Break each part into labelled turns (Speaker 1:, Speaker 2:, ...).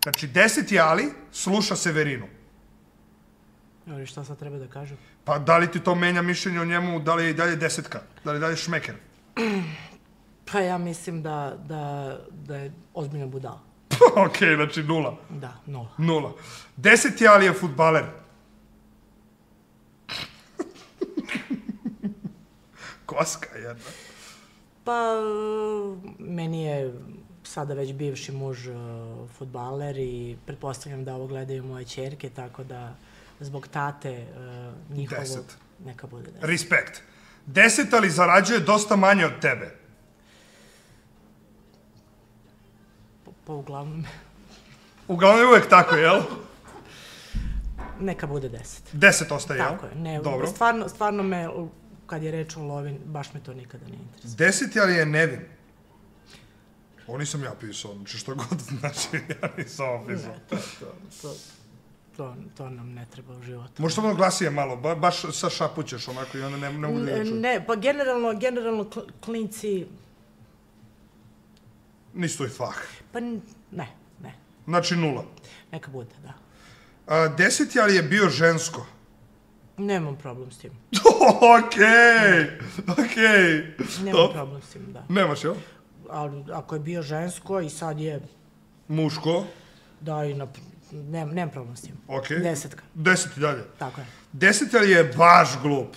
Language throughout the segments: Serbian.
Speaker 1: Znači, 10. Ali sluša Severinu.
Speaker 2: Ali šta sad treba da kažem?
Speaker 1: Pa da li ti to menja mišljenje o njemu, da li je i dalje 10-ka? Da li je dalje šmeker?
Speaker 2: Pa ja mislim da je ozbiljna budala.
Speaker 1: Okej, znači 0.
Speaker 2: Da, 0.
Speaker 1: 0. 10. Ali je fudbaler. Koska jedna.
Speaker 2: Pa, meni je sada već bivši muž fudbaler i pretpostavljam da ovo gledaju moje ćerke, tako da zbog tate njihovog
Speaker 1: 10.
Speaker 2: neka bude 10.
Speaker 1: Respekt. 10. Ali zarađuje dosta manje od tebe.
Speaker 2: Pa uglavnom...
Speaker 1: Uglavnom je uvek tako, jel?
Speaker 2: Neka bude 10.
Speaker 1: 10 ostaje, jel?
Speaker 2: Tako je. Ne,
Speaker 1: dobro.
Speaker 2: Stvarno me, kad je reč o lovi, baš me to nikada ne interesuje.
Speaker 1: 10. Ali je nevin. Ovo nisam ja pisao, znači što god znači, ja nisam ovo pisao.
Speaker 2: To nam ne treba u životu.
Speaker 1: Možda samo glasije malo, baš sa šapućeš onako i onda ne mogu da je čuti.
Speaker 2: Ne, pa generalno klinci...
Speaker 1: Nisu tvoj fah.
Speaker 2: Pa ne.
Speaker 1: Znači 0.
Speaker 2: Neka bude, da.
Speaker 1: 10. Ali je bio žensko.
Speaker 2: Nemam problem s tim.
Speaker 1: Okej.
Speaker 2: Nemam problem s tim, da.
Speaker 1: Nemaš, jel?
Speaker 2: Ali ako je bio žensko i sad je...
Speaker 1: Muško.
Speaker 2: Da, i nemam problem s tim.
Speaker 1: Okej.
Speaker 2: 10.
Speaker 1: 10 i dalje.
Speaker 2: Tako je.
Speaker 1: 10. Ali je baš glup.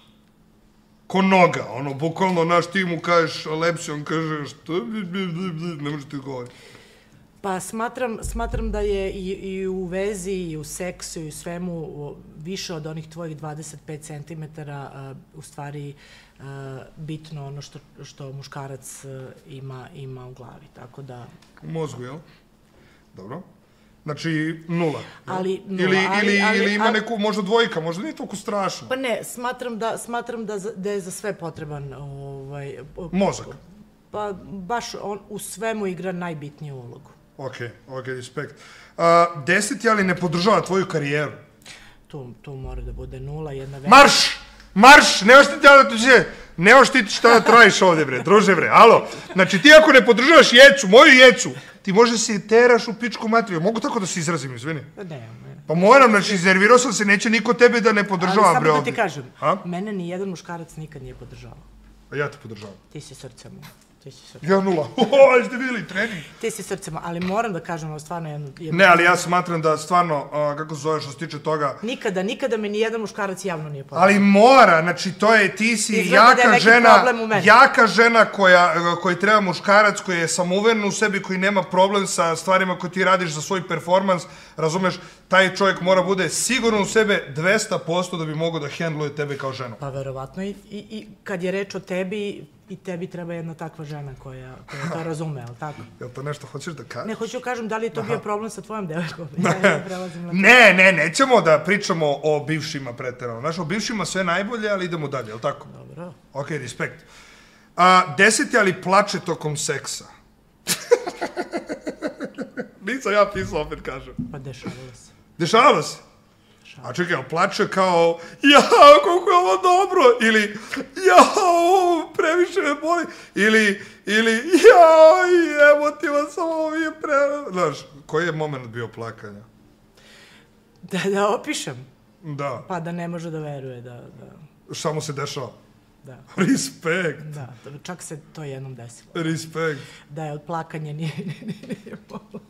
Speaker 1: Ko noga, ono, bukvalno naš ti mu kažeš lepsi, on kaže što, ne može ti govori.
Speaker 2: Pa smatram da je i u vezi, i u seksu, i u svemu više od onih tvojih 25 cm u stvari bitno ono što muškarac ima u glavi, tako da...
Speaker 1: U mozgu, jel? Dobro. Znači 0. Ili ima neku, možda dvojka, možda nije toliko strašno.
Speaker 2: Pa ne, smatram da je za sve potreban...
Speaker 1: Mozak.
Speaker 2: Pa baš on u svemu igra najbitniju ulogu.
Speaker 1: Okej, respekt. 10. Ali ne podržava tvoju karijeru.
Speaker 2: Tu mora da bude 0, jedna velika...
Speaker 1: Marš! Nemaš ti šta da trajiš ovde, bre, druže, bre, alo. Znači, ti ako ne podržavaš jecu, moju jecu, ti možda se teraš u pičku materiju. Mogu tako da se izrazim, izvini?
Speaker 2: Ne.
Speaker 1: Pa moram, znači, iznervirao sam se, neće niko tebe da ne podržava, bre, ovde.
Speaker 2: Ali samo da ti kažem, mene ni jedan muškarac nikad nije podržavao.
Speaker 1: A ja te podržavam.
Speaker 2: Ti si srcem.
Speaker 1: Ja 0. Jeste vidjeli trening?
Speaker 2: Ti si srcem, ali moram da kažem stvarno jednu...
Speaker 1: Ne, ali ja smatram da stvarno, kako se zove što se tiče toga...
Speaker 2: Nikada me ni jedan muškarac javno nije podržao.
Speaker 1: Ali mora, znači to je, ti si jaka žena koji treba muškarac, koji je samouveren u sebi, koji nema problem sa stvarima koje ti radiš za svoj performans, razumeš, taj čovjek mora bude sigurno u sebe 200% da bi mogao da hendluje tebe kao ženu.
Speaker 2: Pa verovatno i kad je reč o tebi, i tebi treba jedna takva žena koja to razume, ali tako?
Speaker 1: Jel to nešto hoćeš da kažeš?
Speaker 2: Ne, hoću kažem da li je to bio problem sa tvojom devojkom.
Speaker 1: Ne, nećemo da pričamo o bivšima preterano. Znaš, o bivšima sve najbolje, ali idemo dalje, jel tako?
Speaker 2: Dobro.
Speaker 1: Okej, respekt. 10. Ali plače tokom seksa. Nisam ja pisao, opet kažem.
Speaker 2: Pa dešavalo se.
Speaker 1: Dešavalo se? A čekaj, plače kao, jao, koliko je ovo dobro, ili, jao, previše me boli, ili, jao, emotivan sam, ovo je znaš, koji je moment bio plakanja?
Speaker 2: Da opišem?
Speaker 1: Da.
Speaker 2: Pa da ne može da veruje, da...
Speaker 1: Šta mu se dešava?
Speaker 2: Da.
Speaker 1: Respekt.
Speaker 2: Da, čak se to jednom desilo.
Speaker 1: Respekt.
Speaker 2: Da je od plakanja nije bolo.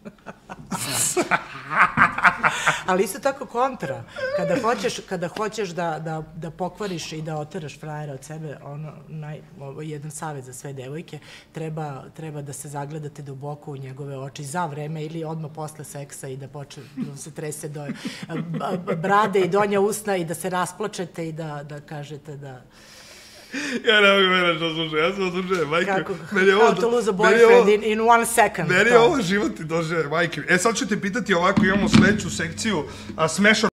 Speaker 2: Ali isto tako kontra. Kada hoćeš da pokvariš i da oteraš frajera od sebe, jedan savjet za sve devojke, treba da se zagledate duboko u njegove oči za vreme ili odmah posle seksa i da počne da se trese do brade i donja usna i da se rasplačete i da kažete da...
Speaker 1: Ja ne mogu mene što slušaj, ja sam slušaj, majke.
Speaker 2: How to lose a boyfriend in 1 second.
Speaker 1: Meni je ovo život i dođe, majke. Sad ću te pitati ovako, imamo sledeću sekciju, smešan